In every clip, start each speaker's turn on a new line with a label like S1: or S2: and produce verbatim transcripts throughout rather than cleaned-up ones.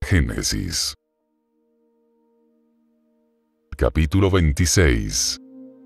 S1: Génesis. Capítulo veintiséis.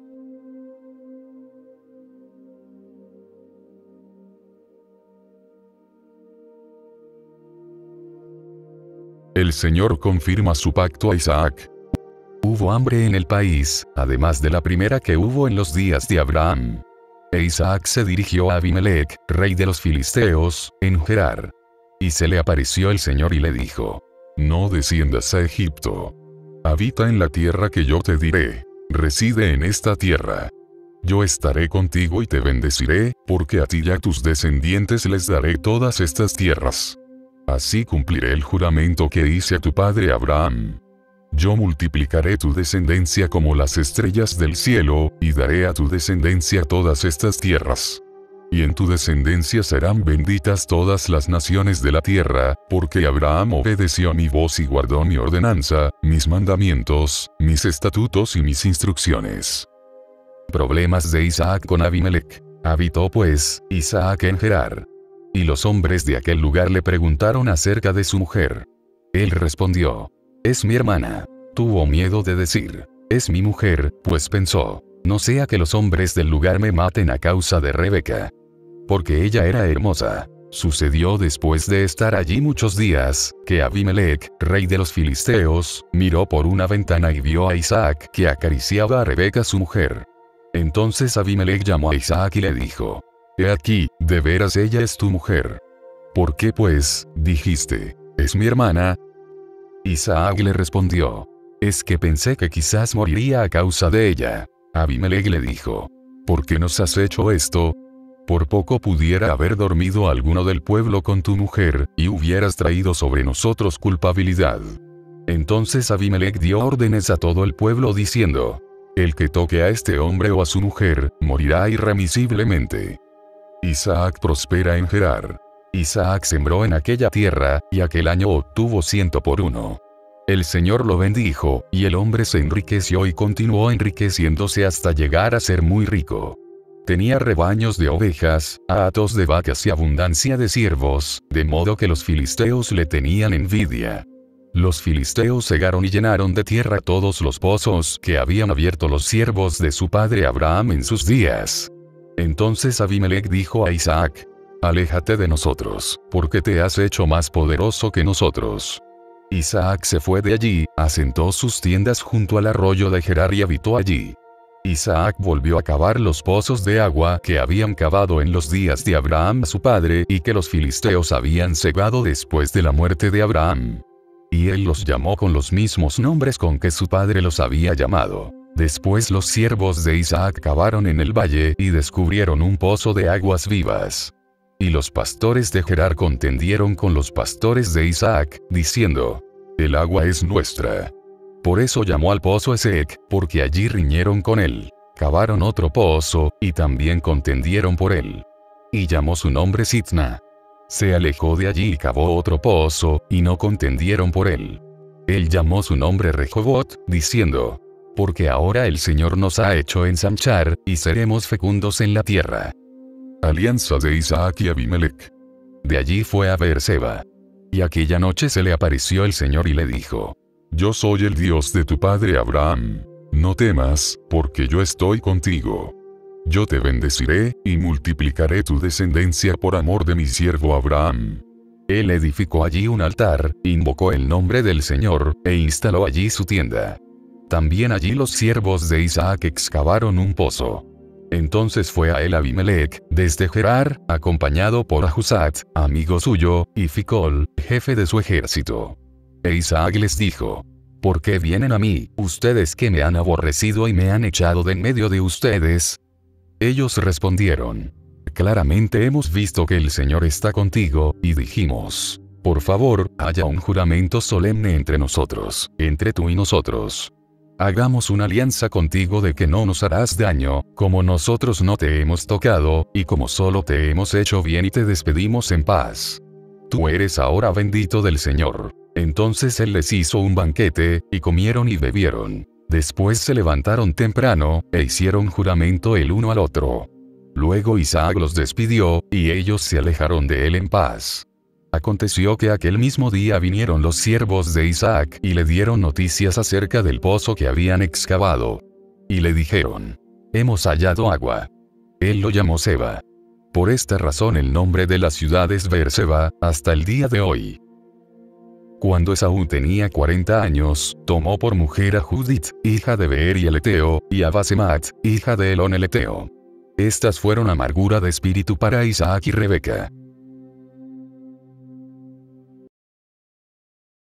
S1: El Señor confirma su pacto a Isaac. Hubo hambre en el país, además de la primera que hubo en los días de Abraham. E Isaac se dirigió a Abimelech, rey de los filisteos, en Gerar. Y se le apareció el Señor y le dijo: No desciendas a Egipto. Habita en la tierra que yo te diré. Reside en esta tierra. Yo estaré contigo y te bendeciré, porque a ti y a tus descendientes les daré todas estas tierras. Así cumpliré el juramento que hice a tu padre Abraham. Yo multiplicaré tu descendencia como las estrellas del cielo, y daré a tu descendencia todas estas tierras. Y en tu descendencia serán benditas todas las naciones de la tierra, porque Abraham obedeció a mi voz y guardó mi ordenanza, mis mandamientos, mis estatutos y mis instrucciones. Problemas de Isaac con Abimelech. Habitó pues Isaac en Gerar. Y los hombres de aquel lugar le preguntaron acerca de su mujer. Él respondió: Es mi hermana. Tuvo miedo de decir: Es mi mujer, pues pensó: No sea que los hombres del lugar me maten a causa de Rebeca. Porque ella era hermosa. Sucedió después de estar allí muchos días, que Abimelech, rey de los filisteos, miró por una ventana y vio a Isaac que acariciaba a Rebeca su mujer. Entonces Abimelech llamó a Isaac y le dijo: He aquí, de veras ella es tu mujer. ¿Por qué pues, dijiste, es mi hermana? Isaac le respondió: Es que pensé que quizás moriría a causa de ella. Abimelech le dijo: ¿Por qué nos has hecho esto? Por poco pudiera haber dormido alguno del pueblo con tu mujer, y hubieras traído sobre nosotros culpabilidad. Entonces Abimelech dio órdenes a todo el pueblo diciendo: El que toque a este hombre o a su mujer, morirá irremisiblemente. Isaac prospera en Gerar. Isaac sembró en aquella tierra, y aquel año obtuvo ciento por uno. El Señor lo bendijo, y el hombre se enriqueció y continuó enriqueciéndose hasta llegar a ser muy rico. Tenía rebaños de ovejas, hatos de vacas y abundancia de siervos, de modo que los filisteos le tenían envidia. Los filisteos cegaron y llenaron de tierra todos los pozos que habían abierto los siervos de su padre Abraham en sus días. Entonces Abimelech dijo a Isaac: Aléjate de nosotros, porque te has hecho más poderoso que nosotros. Isaac se fue de allí, asentó sus tiendas junto al arroyo de Gerar y habitó allí. Isaac volvió a cavar los pozos de agua que habían cavado en los días de Abraham su padre y que los filisteos habían cegado después de la muerte de Abraham. Y él los llamó con los mismos nombres con que su padre los había llamado. Después los siervos de Isaac cavaron en el valle y descubrieron un pozo de aguas vivas. Y los pastores de Gerar contendieron con los pastores de Isaac, diciendo: El agua es nuestra. Por eso llamó al pozo Esek, porque allí riñeron con él. Cavaron otro pozo, y también contendieron por él. Y llamó su nombre Sitna. Se alejó de allí y cavó otro pozo, y no contendieron por él. Él llamó su nombre Rehobot, diciendo: Porque ahora el Señor nos ha hecho ensanchar, y seremos fecundos en la tierra. Alianza de Isaac y Abimelech. De allí fue a Beerseba. Y aquella noche se le apareció el Señor y le dijo: Yo soy el Dios de tu padre Abraham. No temas, porque yo estoy contigo. Yo te bendeciré, y multiplicaré tu descendencia por amor de mi siervo Abraham. Él edificó allí un altar, invocó el nombre del Señor, e instaló allí su tienda. También allí los siervos de Isaac excavaron un pozo. Entonces fue a él Abimelech, desde Gerar, acompañado por Ahuzat, amigo suyo, y Ficol, jefe de su ejército. E Isaac les dijo: ¿Por qué vienen a mí, ustedes que me han aborrecido y me han echado de en medio de ustedes? Ellos respondieron: Claramente hemos visto que el Señor está contigo, y dijimos: Por favor, haya un juramento solemne entre nosotros, entre tú y nosotros. Hagamos una alianza contigo de que no nos harás daño, como nosotros no te hemos tocado, y como solo te hemos hecho bien y te despedimos en paz. Tú eres ahora bendito del Señor. Entonces él les hizo un banquete, y comieron y bebieron. Después se levantaron temprano, e hicieron juramento el uno al otro. Luego Isaac los despidió, y ellos se alejaron de él en paz. Aconteció que aquel mismo día vinieron los siervos de Isaac y le dieron noticias acerca del pozo que habían excavado. Y le dijeron: hemos hallado agua. Él lo llamó Seba. Por esta razón el nombre de la ciudad es Beerseba, hasta el día de hoy. Cuando Esaú tenía cuarenta años, tomó por mujer a Judith, hija de Beeri el Eteo, y a Basemat, hija de Elón el Eteo. Estas fueron amargura de espíritu para Isaac y Rebeca.